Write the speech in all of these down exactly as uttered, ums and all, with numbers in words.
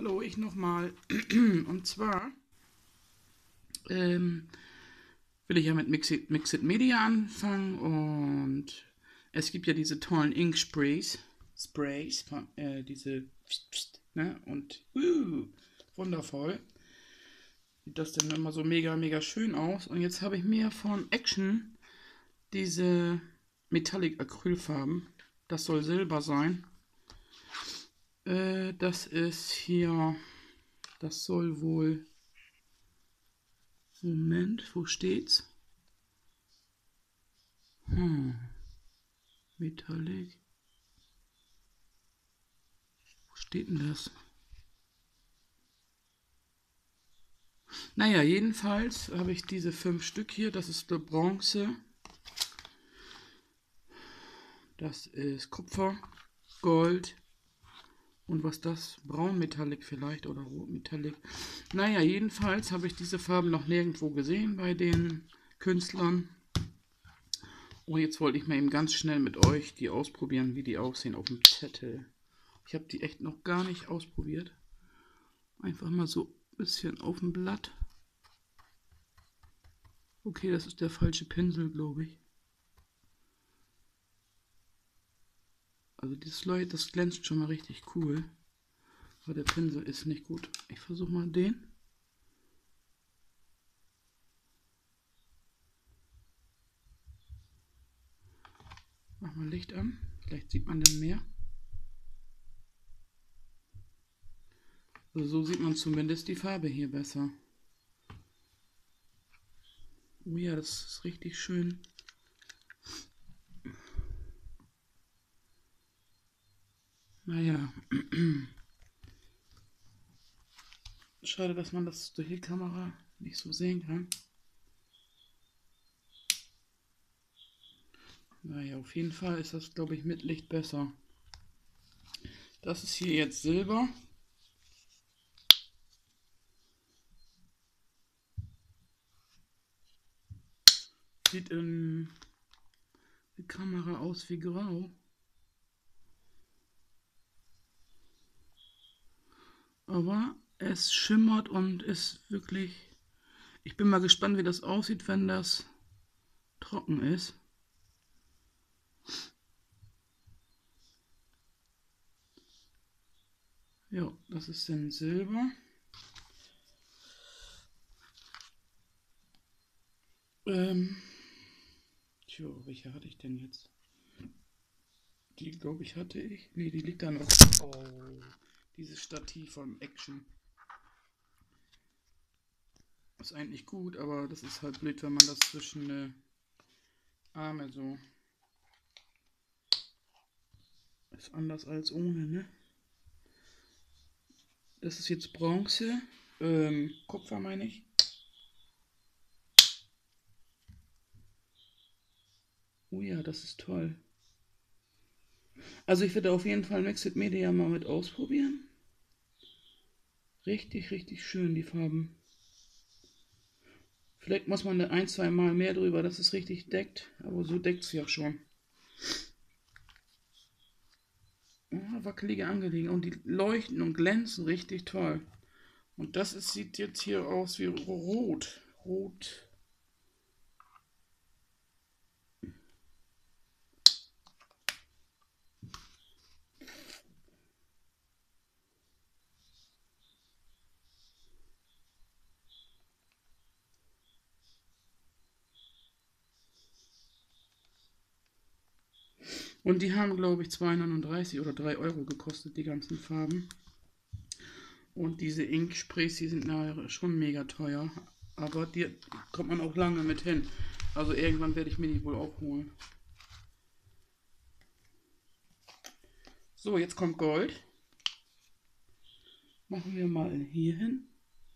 hallo, ich nochmal. Und zwar ähm, will ich ja mit Mixed, Mixed Media anfangen und es gibt ja diese tollen Ink Sprays, Sprays, äh, diese, ne, und uh, wundervoll. Sieht das denn immer so mega, mega schön aus. Und jetzt habe ich mir von Action diese Metallic Acrylfarben, das soll Silber sein. Äh, das ist hier, das soll wohl, Moment, wo steht's? Hm, Metallic. Wo steht denn das? Naja, jedenfalls habe ich diese fünf Stück hier. Das ist der Bronze. Das ist Kupfer, Gold. Und was das? Braunmetallic vielleicht oder Rotmetallic. Naja, jedenfalls habe ich diese Farben noch nirgendwo gesehen bei den Künstlern. Und jetzt wollte ich mal eben ganz schnell mit euch die ausprobieren, wie die aussehen auf dem Zettel. Ich habe die echt noch gar nicht ausprobiert. Einfach mal so ein bisschen auf dem Blatt. Okay, das ist der falsche Pinsel, glaube ich. Also dieses Light, das glänzt schon mal richtig cool. Aber der Pinsel ist nicht gut. Ich versuche mal den. Mach mal Licht an. Vielleicht sieht man dann mehr. Also so sieht man zumindest die Farbe hier besser. Oh ja, das ist richtig schön. Naja. Schade, dass man das durch die Kamera nicht so sehen kann. Naja, auf jeden Fall ist das, glaube ich, mit Licht besser. Das ist hier jetzt Silber. Sieht in der Kamera aus wie grau. Aber es schimmert und ist wirklich... Ich bin mal gespannt, wie das aussieht, wenn das trocken ist. Ja, das ist dann Silber. Ähm, tja, welche hatte ich denn jetzt? Die, glaube ich, hatte ich. Ne, die liegt da noch. Oh, dieses Stativ von Action. Ist eigentlich gut, aber das ist halt blöd, wenn man das zwischen äh, Arme so... Ist anders als ohne, ne? Das ist jetzt Bronze. Ähm, Kupfer meine ich. Oh ja, das ist toll. Also ich werde auf jeden Fall Mixed Media mal mit ausprobieren. Richtig, richtig schön die Farben. Vielleicht muss man da ein, zwei Mal mehr drüber, dass es richtig deckt. Aber so deckt es ja schon. Oh, wackelige Angelegenheit. Und die leuchten und glänzen richtig toll. Und das ist, sieht jetzt hier aus wie rot. Rot. Und die haben, glaube ich, zwei neununddreißig oder drei Euro gekostet, die ganzen Farben. Und diese Ink-Sprays, die sind nachher schon mega teuer. Aber die kommt man auch lange mit hin. Also irgendwann werde ich mir die wohl auch holen. So, jetzt kommt Gold. Machen wir mal hier hin.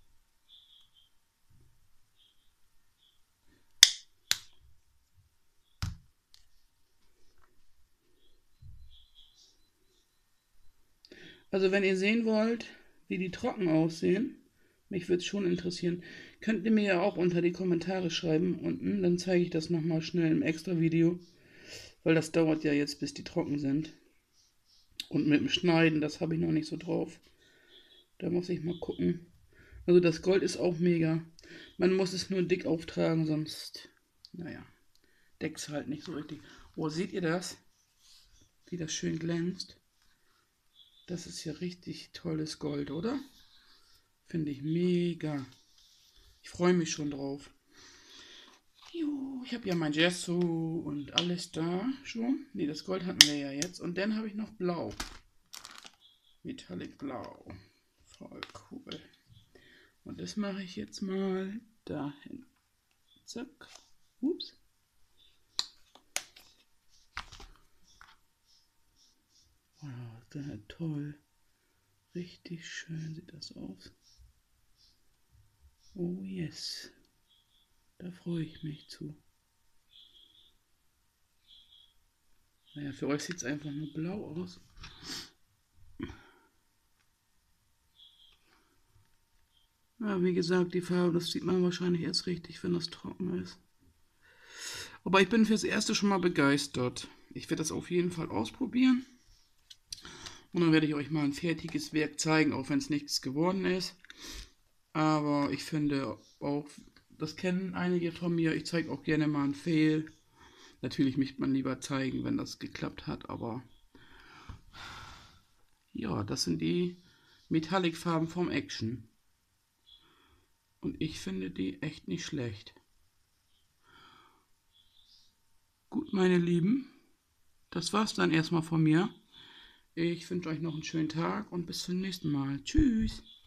Also wenn ihr sehen wollt, wie die trocken aussehen, mich würde es schon interessieren, könnt ihr mir ja auch unter die Kommentare schreiben unten, dann zeige ich das nochmal schnell im extra Video, weil das dauert ja jetzt, bis die trocken sind. Und mit dem Schneiden, das habe ich noch nicht so drauf. Da muss ich mal gucken. Also das Gold ist auch mega. Man muss es nur dick auftragen, sonst, naja, deckt es halt nicht so richtig. Oh, seht ihr das? Wie das schön glänzt. Das ist ja richtig tolles Gold, oder? Finde ich mega. Ich freue mich schon drauf. Jo, ich habe ja mein Gesso und alles da schon. Ne, das Gold hatten wir ja jetzt. Und dann habe ich noch Blau. Metallic Blau. Voll cool. Und das mache ich jetzt mal dahin. Zack. Ups. Wow, das ist toll. Richtig schön sieht das aus. Oh yes. Da freue ich mich zu. Naja, für euch sieht es einfach nur blau aus. Ja, wie gesagt, die Farbe, das sieht man wahrscheinlich erst richtig, wenn das trocken ist. Aber ich bin fürs Erste schon mal begeistert. Ich werde das auf jeden Fall ausprobieren. Und dann werde ich euch mal ein fertiges Werk zeigen, auch wenn es nichts geworden ist. Aber ich finde auch, das kennen einige von mir, ich zeige auch gerne mal einen Fail. Natürlich möchte man lieber zeigen, wenn das geklappt hat, aber ja, das sind die Metallic-Farben vom Action. Und ich finde die echt nicht schlecht. Gut, meine Lieben, das war's dann erstmal von mir. Ich wünsche euch noch einen schönen Tag und bis zum nächsten Mal. Tschüss.